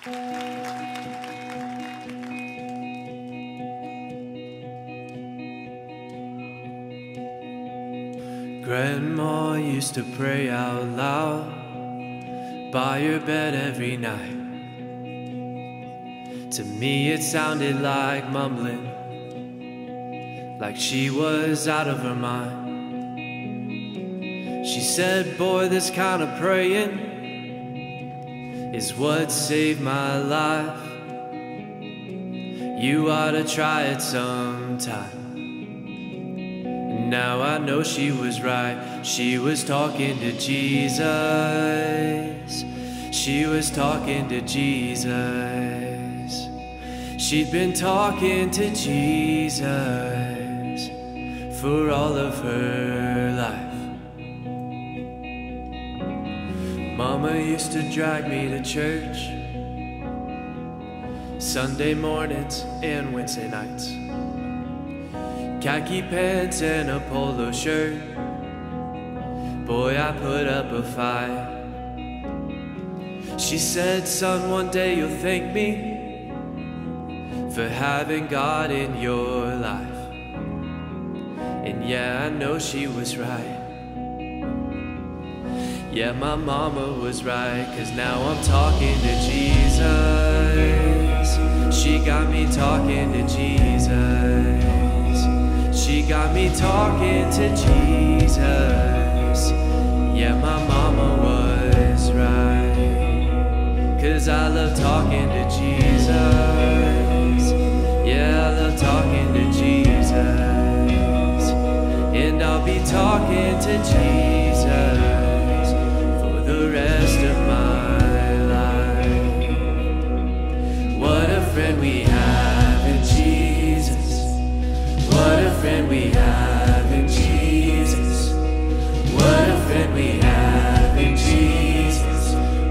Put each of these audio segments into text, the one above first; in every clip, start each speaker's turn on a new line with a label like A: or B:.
A: Grandma used to pray out loud by your bed every night. To me it sounded like mumbling, like she was out of her mind. She said, boy, this kind of praying is what saved my life. You ought to try it sometime. Now I know she was right. She was talking to Jesus. She was talking to Jesus. She'd been talking to Jesus for all of her life. Mama used to drag me to church Sunday mornings and Wednesday nights. Khaki pants and a polo shirt. Boy, I put up a fight. She said, son, one day you'll thank me for having God in your life. And yeah, I know she was right. Yeah, my mama was right, 'cause now I'm talking to Jesus. She got me talking to Jesus. She got me talking to Jesus. Yeah, my mama was right, 'cause I love talking to Jesus. Yeah, I love talking to Jesus. And I'll be talking to Jesus for the rest of my life. What a friend we have in Jesus. What a friend we have in Jesus. What a friend we have in Jesus.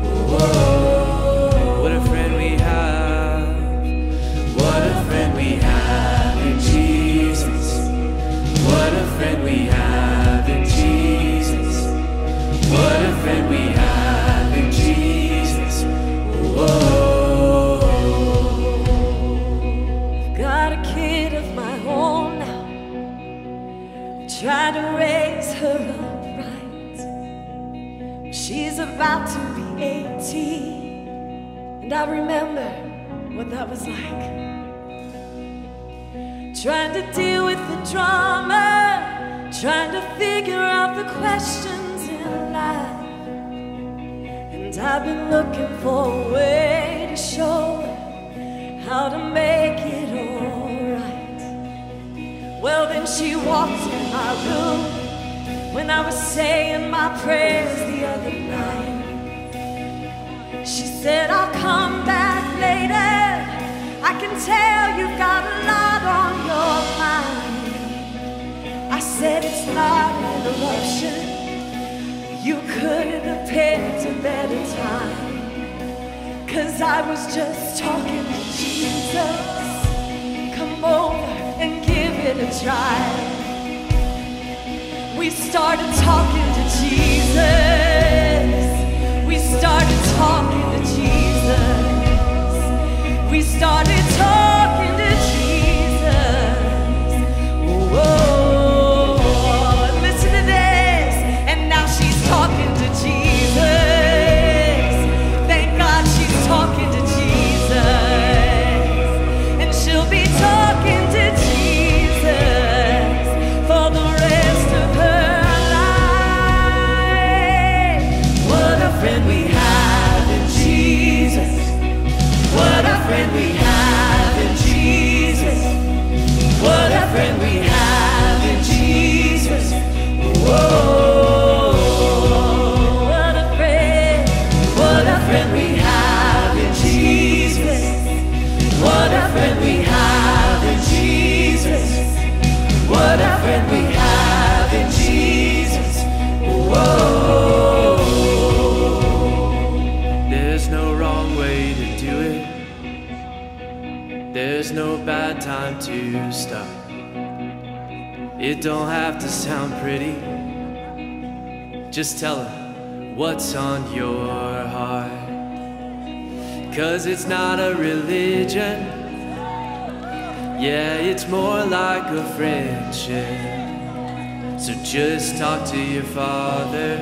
A: Whoa. What a friend we have. What a friend we have in Jesus. What a friend we have in Jesus. What a friend we have in Jesus. Whoa.
B: Got a kid of my own now. Try to raise her upright. She's about to be 18, and I remember what that was like. Trying to deal with the drama, trying to figure out the questions in life. And I've been looking for a way to show her how to make it alright. Well, then she walked in my room when I was saying my prayers the other night. She said, I'll come back later. I can tell you've got a lot on your mind. I said, it's not an interruption. You couldn't have picked a better time. 'Cause I was just talking to Jesus. Come over and give it a try. We started talking to Jesus. We started talking to Jesus. We started talking to Jesus. Whoa, listen to this. And now she's talking to Jesus. Thank God she's talking to Jesus. And she'll be talking to Jesus for the rest of her life. What a friend we have in Jesus. What a friend we have in Jesus. What a friend we have in Jesus. Whoa. What a friend. What a friend we have in Jesus. What a friend we have in Jesus. What a friend we have in Jesus. Whoa.
A: There's no wrong way to do it. There's no bad time to stop. It don't have to sound pretty. Just tell her what's on your heart. 'cause it's not a religion. Yeah, it's more like a friendship. So just talk to your Father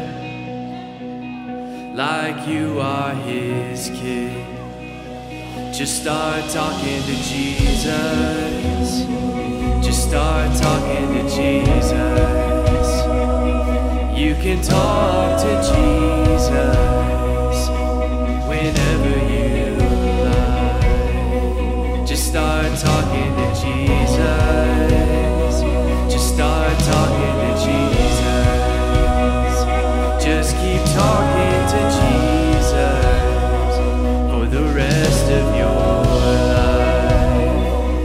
A: like you are his kid. Just start talking to Jesus. Just start talking to Jesus. You can talk to Jesus whenever you like. Just start talking to Jesus. Just start talking to Jesus. Just keep talking to Jesus for the rest of your life.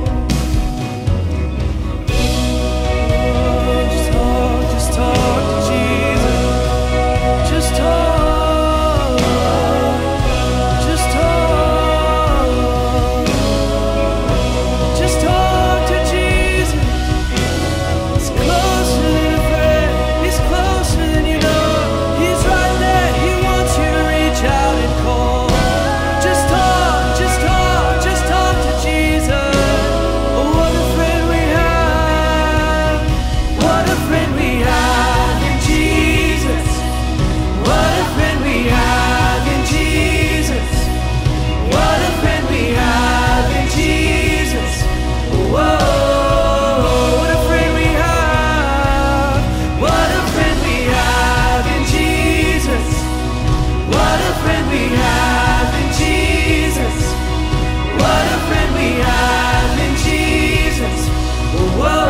A: Just talk to Jesus. Just talk. Just talk. Just talk to Jesus. He's closer than a friend. He's closer than you know. He's right there. He wants you to reach out and call. Just talk, just talk, just talk to Jesus. Oh, what a friend we have. What a friend we have in Jesus. What a friend we have in Jesus. What a friend we have in Jesus. Whoa, what a friend we have. What a friend we have in Jesus. What a friend we have in Jesus. What a friend we have in Jesus. Whoa.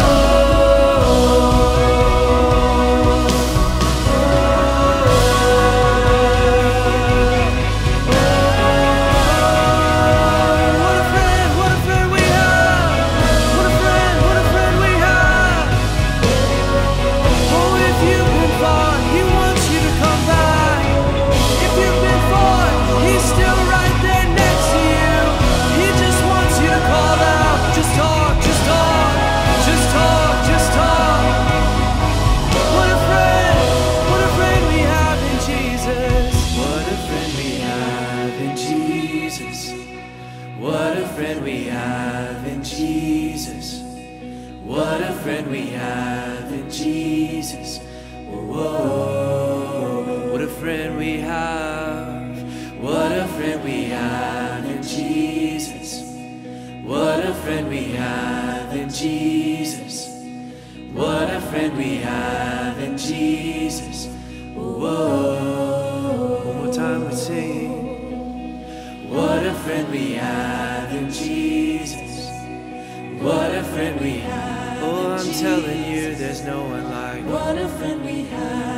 A: What a friend we have. What a friend we have. Oh, if you've been far, he wants you to come back. If you've been far, he's still right there next to you. He just wants you to call out. Just talk, just talk, just talk, just talk. What a friend we have in Jesus. What a friend we have in Jesus. What a friend we have in Jesus. What a friend we have in Jesus. Whoa, what a friend we have. What a friend we have in Jesus. What a friend we have in Jesus. What a friend we have in Jesus. Whoa, one more time we sing. What a friend we have in Jesus. What a friend we have. Oh, I'm telling you, there's no one like.
B: What a friend we have.